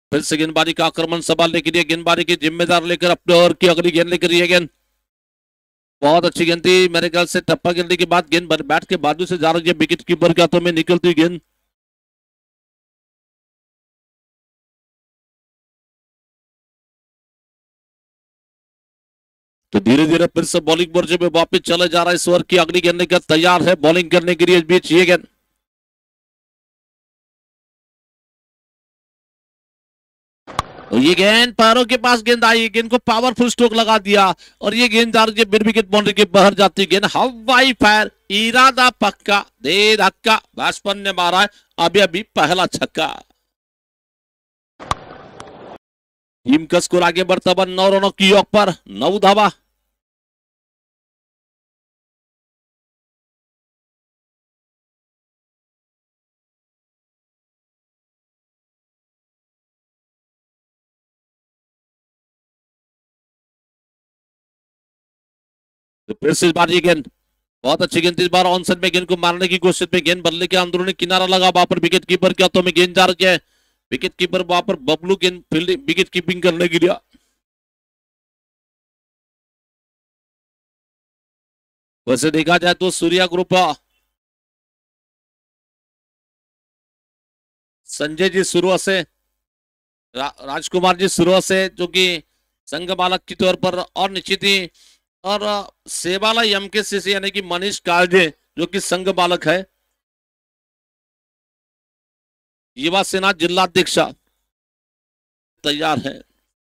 फिर से गेंदबाजी का आक्रमण संभालने के लिए गेंदबाजी की जिम्मेदार लेकर अपने ओवर की अगली गेंद लेकर ये गेंद बहुत अच्छी गेंद थी। मेरे ख्याल से टप्पा गिरने के बाद गेंद बैट के बाजू से जा रही है, विकेट कीपर के हाथों में निकलती गेंद। तो धीरे धीरे फिर से बॉलिंग मोर्चे में वापस चले जा रहा है। इस ओवर की अगली गेंद लेकर तैयार है बॉलिंग करने के लिए। इस बीच ये गेंद तो ये गेंद पैरों के पास गेंद आई, गेंद को पावरफुल स्ट्रोक लगा दिया और ये गेंद जा रही है बिन विकेट बाउंड्री के बाहर जाती गेंद। हवाई फायर, इरादा पक्का, दे धक्का, बैट्समैन ने मारा है अभी अभी पहला छक्का। टीम का स्कोर आगे बढ़ता हुआ 9 रनों की औक पर 9 धावा। तो फिर से इस बार ये गेंद बहुत अच्छी गेंद, इस बार ऑन साइड में गेंद को मारने की कोशिश में गेंद बल्ले के अंदरूनी किनारा लगा, वहां पर विकेट कीपर के हाथों में गेंद जा रही है। विकेट कीपर वहां पर बबलू गेंद फील्डिंग विकेट कीपिंग करने के लिए। वैसे देखा जाए तो सूर्या ग्रुप संजय जी शुरुआत से राजकुमार जी शुरुआत से जो कि संघ बालक के तौर पर और निश्चित ही और सेवाला एमकेसीसी यानी कि मनीष कालजे जो कि संघ बालक है, युवा सेना जिलाध्यक्ष तैयार है।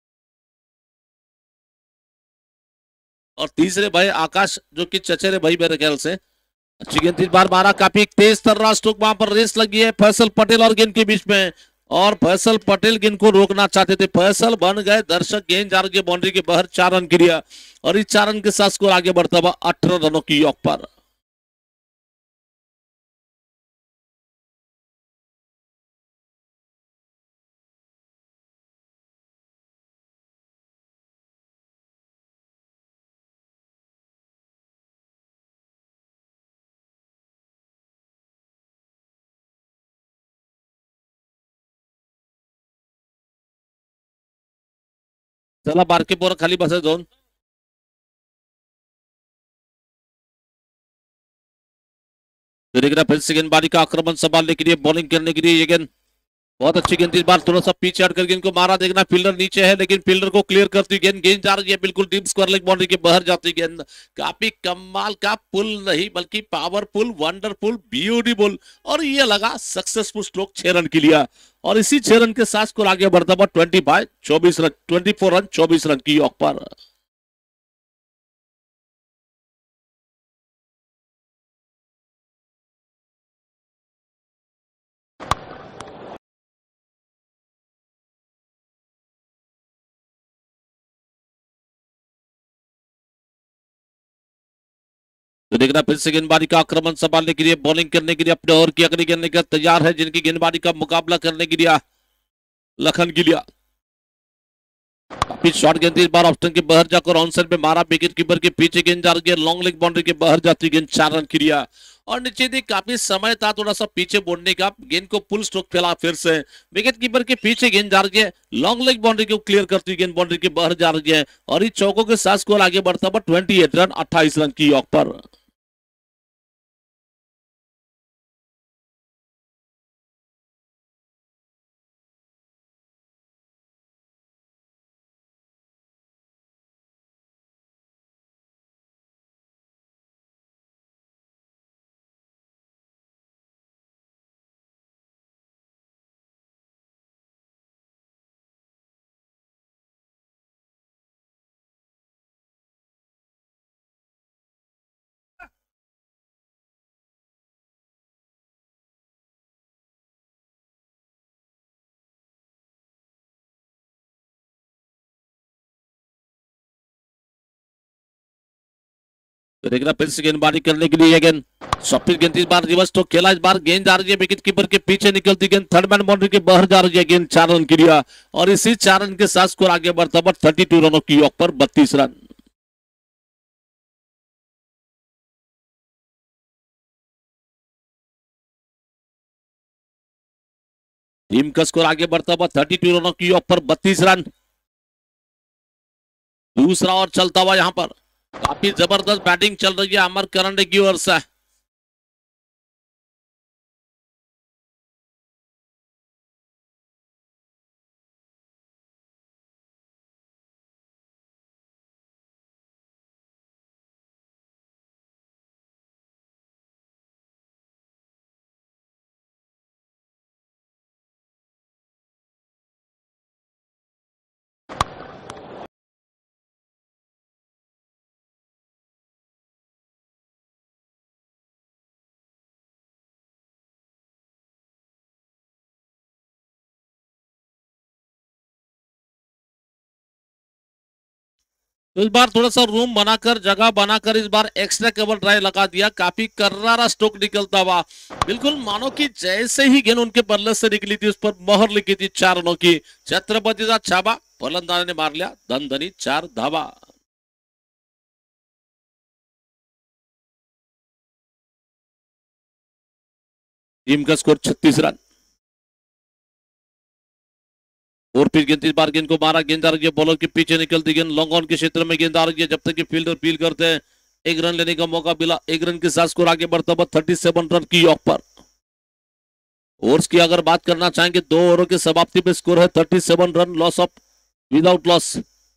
और तीसरे भाई आकाश जो कि चचेरे भाई मेरे ख्याल से। अच्छी गेंद इस बार मारा, काफी तेज तर्रार स्ट्रोक, वहां पर रेस लगी है फैसल पटेल और गेंद के बीच में और फैसल पटेल गेंद को रोकना चाहते थे। फैसल बन गए दर्शक, गेंद जा रही है बाउंड्री के बाहर, 4 रन क्रिया और इस 4 रन के साथ स्कोर आगे बढ़ता हुआ 18 रनों की औक पर। चला बारके पोर खाली बसे झोन। फिर से गेंदबाजी का आक्रमण संभालने के लिए बॉलिंग करने के लिए ये गेंद बहुत अच्छी गेंद, इस बार थोड़ा सा पीछे हटकर गेंद को मारा, देखना फील्डर नीचे है लेकिन फील्डर को क्लियर करती गेंद, गेंद जा रही है बिल्कुल डीप स्क्वायर लेग बाउंड्री के बाहर जाती गेंद। काफी कमाल का पुल नहीं बल्कि पावरफुल, वंडरफुल, ब्यूटीफुल और ये लगा सक्सेसफुल स्ट्रोक 6 रन के लिए और इसी 6 रन के साथ स्कोर आगे बढ़ता हुआ 24 रन 24 रन की औक पर। तो देखना फिर से गेंदबाजी का आक्रमण संभालने के लिए बॉलिंग करने के लिए अपने ओवर की अगली गेंद लेकर तैयार है, जिनकी गेंदबाजी का मुकाबला करने के लिए लखन गिलिया। काफी शॉर्ट गेंद इस बार ऑप्शन के बाहर जाकर ऑन साइड में मारा, विकेट कीपर के पीछे गेंद जा रही है, लॉन्ग लेग बाउंड्री के बाहर जाती गेंद, 4 रन क्रिया और नीचे थी, काफी समय था थोड़ा सा पीछे बोलने का, गेंद को फुल स्ट्रोक फैला फिर से विकेट कीपर के पीछे गेंद जा रही है, लॉन्ग लेग बाउंड्री को क्लियर करती गेंद बाउंड्री के बाहर जा रही है और इस चौकों के साथ स्कोर आगे बढ़ता हुआ 28 रन 28 रन की औक पर। तो देखना फिर से गेंदबाजी करने के लिए गेंद सॉफ्ट गेंद, इस बार रिवर्स तो खेला, इस बार गेंद जा रही है विकेट कीपर के पीछे निकलती गेंद, थर्ड मैन बाउंड्री के बाहर जा रही है गेंद, 4 रन क्रिया और इसी 4 रन के साथ स्कोर आगे बढ़ता हुआ 32 रनों की औक पर 32 रन। टीम का स्कोर आगे बढ़ता हुआ 32 रनों की ऑफ पर 32 रन। दूसरा और चलता हुआ यहाँ पर काफी जबरदस्त बैटिंग चल रही है अमर करंडे की ओर से। तो इस बार थोड़ा सा रूम बनाकर जगह बनाकर इस बार एक्स्ट्रा कवर ड्राइव लगा दिया। काफी कर्रारा स्ट्रोक निकलता हुआ, बिल्कुल मानो कि जैसे ही गेंद उनके बल्ले से निकली थी उस पर मोहर लिखी थी 4 रनों की। छत्रपति का छाबा फलंदाज ने मार लिया दनदनी 4 धावा। टीम का स्कोर 36 रन। और फिर गेंद इस बार गेंद को मारा, गेंद आ रही है बॉलर के पीछे निकलती गेंद लॉन्ग ऑन के क्षेत्र में गेंद आ रही है। जब तक कि फील्डर फील करते हैं 1 रन लेने का मौका मिला। 1 रन के साथ स्कोर आगे बढ़ता हुआ 37 रन की ऑफ पर। ओवर्स की अगर बात करना चाहेंगे 2 ओवरों की समाप्ति पे स्कोर है 37 run, loss of without loss.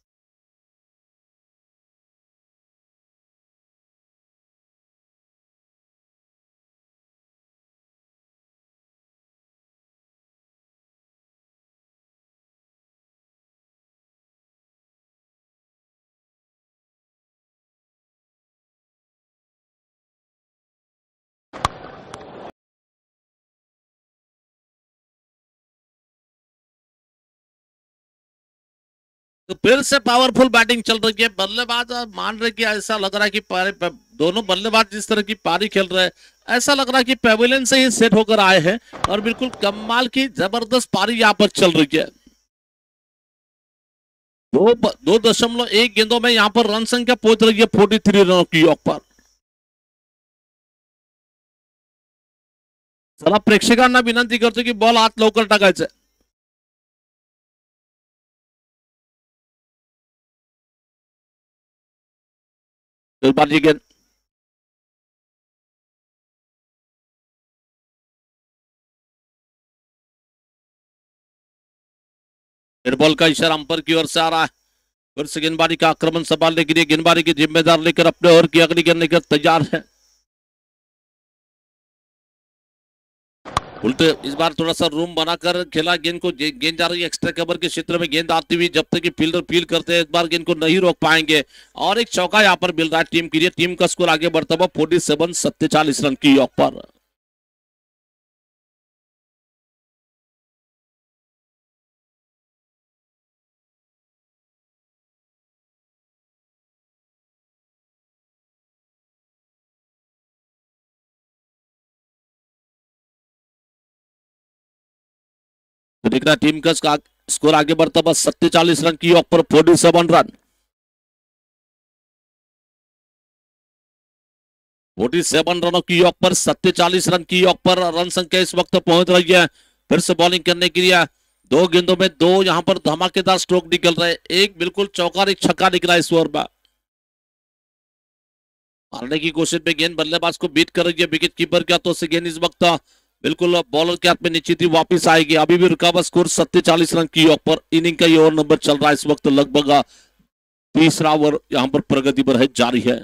तो फिर से पावरफुल बैटिंग चल रही है। बल्लेबाज मान रहे कि ऐसा लग रहा है कि दोनों बल्लेबाज जिस तरह की पारी खेल रहे हैं ऐसा लग रहा है कि पेविलियन से ही सेट होकर आए हैं और बिल्कुल कमाल की जबरदस्त पारी यहाँ पर चल रही है। 2.1 गेंदों में यहाँ पर रन संख्या पहुंच रही है 43 रनों की ऑफ पर। चला प्रेक्षकांना विनंती करतो की बॉल आत लवकर टाकायचं। बाजी गेंद बॉल का इशारा अंपायर की ओर से आ रहा है। फिर से गेंदबाजी का आक्रमण संभालने के लिए गेंदबाजी की जिम्मेदार लेकर अपने ओवर की अगली गेंद लेकर तैयार है। उल्टे इस बार थोड़ा सा रूम बनाकर खेला गेंद को। गेंद जा रही है एक्स्ट्रा कवर के क्षेत्र में गेंद आती हुई। जब तक कि फील्डर फील करते हैं इस बार गेंद को नहीं रोक पाएंगे और एक चौका यहां पर मिल रहा है टीम के लिए। टीम का स्कोर आगे बढ़ता हुआ 47 रन की ऑफ पर। तो दिख रहा टीम का स्कोर आगे बढ़ता हुआ 47 रन की ऑफ पर 47 रन। 47 रनों की ऑफ पर 47 रन की ऑफ पर रन संख्या इस वक्त पहुंच रही है। फिर से बॉलिंग करने के लिए 2 गेंदों में 2 यहां पर धमाकेदार स्ट्रोक निकल रहे हैं। एक बिल्कुल चौका एक छक्का निकला इस ओवर में। मारने की कोशिश में गेंद बल्लेबाज को बीट कर रही है विकेट कीपर के हाथों से। गेंद इस वक्त बिल्कुल बॉलर के हाथ में नीचे थी, वापिस आएगी। अभी भी रुका हुआ स्कोर 47 रन की ऑफ पर। इनिंग का ये ओवर नंबर चल रहा है इस वक्त लगभग तीसरा ओवर यहां पर प्रगति पर है, जारी है।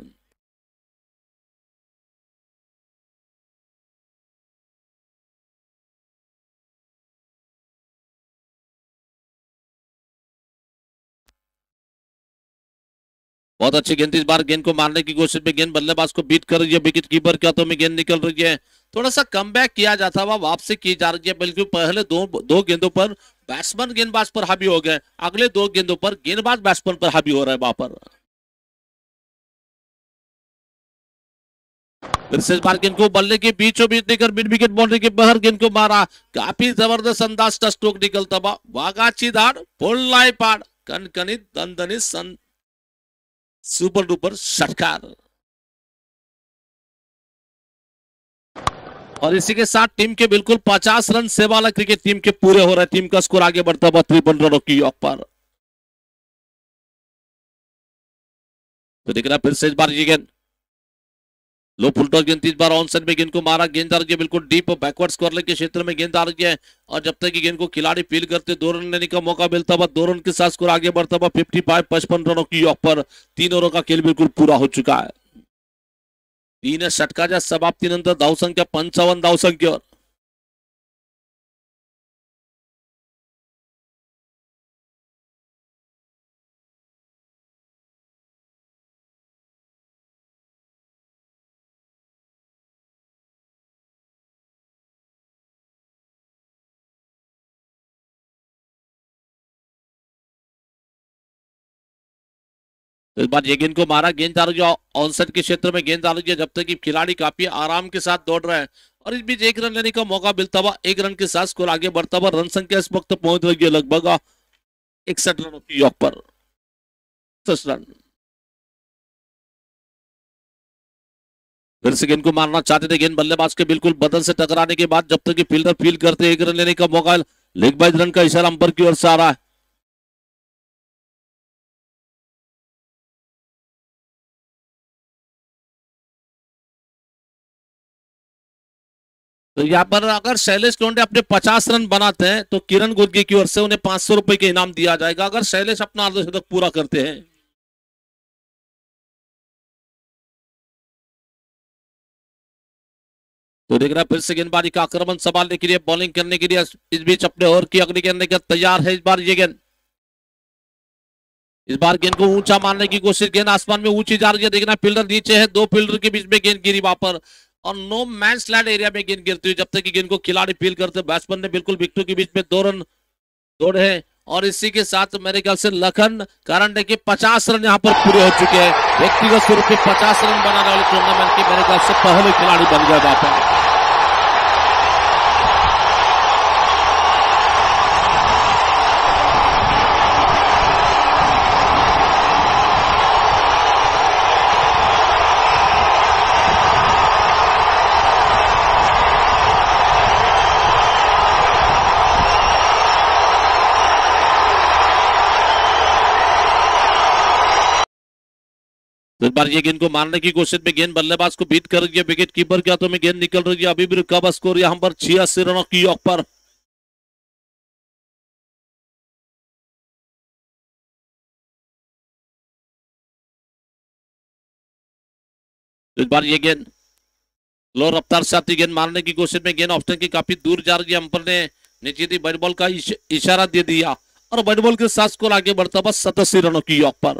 बहुत अच्छी गेंद इस बार गेंद को मारने की कोशिश में गेंद बल्लेबाज को बीट कर रही है। विकेट कीपर के हाथों में गेंद निकल रही है। थोड़ा सा कमबैक किया जाता हुआ वापसी की जा रही है। बिल्कुल पहले दो गेंदों पर बैट्समैन गेंदबाज पर हावी हो गए, अगले 2 गेंदों पर गेंदबाज बैट्समैन पर हावी हो रहा है वहां पर। फिर से इस बार गेंद को बल्ले के बीचों बीच लेकर मिड विकेट बाउंड्री के बाहर गेंद को मारा। काफी जबरदस्त अंदाज का स्ट्रोक निकलता हुआ। वागाची धाड़ पोल्लाई पाड़ कनकनित दंदनित सुपर डुपर षटकार। और इसी के साथ टीम के बिल्कुल 50 रन सेवाला क्रिकेट टीम के पूरे हो रहे। टीम का स्कोर आगे बढ़ता हुआ 53 रनों की योग पर। तो दिख रहा फिर से इस बार ये गेंद लो फुलटॉस गेंद, इस बार ऑन साइड में गेंद को मारा। गेंद आ रही है बिल्कुल डीप बैकवर्ड कॉर्नर के क्षेत्र में गेंद आ रही है। और जब तक गेंद को खिलाड़ी फील करते 2 रन लेने का मौका मिलता हुआ, 2 रन के साथ स्कोर आगे बढ़ता हुआ 55 रनों की योग पर। 3 ओव्हर का खेल बिल्कुल पूरा हो चुका है। 3 षटकाच्या समाप्तीनंतर धावसंख्या 55 धावसंख्येवर। तो इस बार ये गेंद को मारा। गेंद आ रही है ऑनसाइड के क्षेत्र में गेंद आ रही है। जब तक कि खिलाड़ी काफी आराम के साथ दौड़ रहे हैं और इस बीच 1 रन लेने का मौका मिलता हुआ 1 रन के साथ स्कोर आगे बढ़ता हुआ। रन संख्या इस वक्त पहुंच रही है लगभग 61 रनों की योग पर। 10 रन फिर से गेंद को मारना चाहते थे। गेंद बल्लेबाज के बिल्कुल बदन से टकराने के बाद जब तक कि फील्डर फील करते 1 रन लेने का मौका, लेग बाय रन का इशारा अंपायर की ओर से आ रहा है। तो यहाँ पर अगर शैलेश लोंढे अपने 50 रन बनाते हैं तो किरण गुर्गे की ओर से उन्हें 500 रुपए के इनाम दिया जाएगा, अगर शैलेश अपना अर्धशतक पूरा करते हैं। तो देख रहा है फिर से गेंदबाजी का आक्रमण संभालने के लिए, बॉलिंग करने के लिए इस बीच अपने ओवर की अगली गेंद लेकर तैयार है। इस बार ये गेंद, इस बार गेंद को ऊंचा मारने की कोशिश, गेंद आसमान में ऊंची जा रही है। देखना फील्डर नीचे है, 2 फील्डर के बीच में गेंद गिरी वहां पर और नो मैच लैंड एरिया में गेंद गिरती हुई। जब तक कि गेंद को खिलाड़ी फील करते, बैट्समैन ने बिल्कुल विकेटों के बीच में 2 रन दौड़े हैं। और इसी के साथ मेरे ख्याल से लखन कारंडे के 50 रन यहां पर पूरे हो चुके हैं। व्यक्तिगत स्वरूप पे 50 रन बनाने वाले टूर्नामेंट के मेरे ख्याल से पहले खिलाड़ी बन गए वहां पर। तो इस बार ये गेंद को मारने की कोशिश में गेंद बल्लेबाज को बीट कर रही है। विकेट कीपर के हाथों में गेंद निकल रही है। अभी भी रुका स्कोर यहां पर 86 रनों की योग पर। तो इस बार ये गेंद लो रफ्तार से आती गेंद मारने की कोशिश में गेंद ऑप्शन की काफी दूर जा रही है। अंपायर ने नीचे दी बैट बॉल का इशारा दे दिया और बैट बॉल के साथ स्कोर आगे बढ़ता बस 87 रनों की योग पर।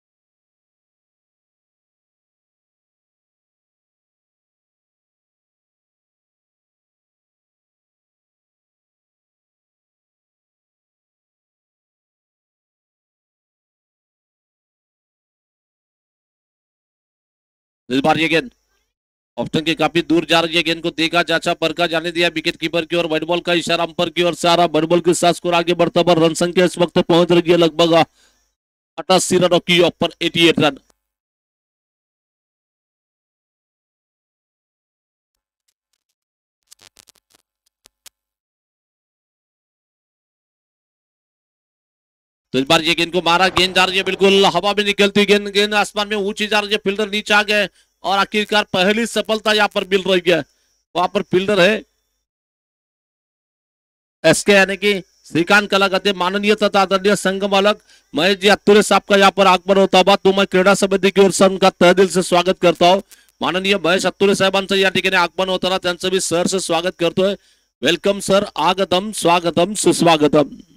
इस बार ये गेंद ऑप्शन के काफी दूर जा रही है। गेंद को देखा जाचा परखा जाने दिया विकेट कीपर की ओर। व्हाइट बॉल का इशारा अंपायर की ओर से आ रहा। व्हाइट बॉल के साथ स्कोर आगे बढ़ता पर रन संख्या इस वक्त पहुंच रही है लगभग 88 रनों की योग पर। 88 रन। तो इस बार ये गेंद को मारा। गेंद जा रही है बिल्कुल हवा में निकलती गेंद, गेंद आसमान में ऊंची जा रही है। फील्डर नीचे आ गए और आखिरकार पहली सफलता यहां पर मिल रही है। वहां पर फील्डर है एसके यानी कि श्रीकांत कलागते। माननीय तथा आदरणीय संघ मालक महेश जी अत्तुरे साहब का यहाँ पर आगमन होता हुआ तो मैं क्रीडा समिति की ओर से उनका तहे दिल से स्वागत करता हूँ। माननीय महेश अत्तुरे साहेबांचं या ठिकाणी आगमन होताना त्यांचं मी सर से स्वागत करतोय। वेलकम सर, आगतम स्वागतम सुस्वागतम।